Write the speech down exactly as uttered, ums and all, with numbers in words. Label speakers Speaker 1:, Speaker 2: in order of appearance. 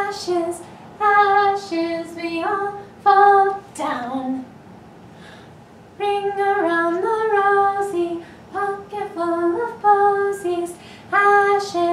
Speaker 1: ashes, ashes, we all fall down. Ring around the rosy, pocket full of posies, ashes.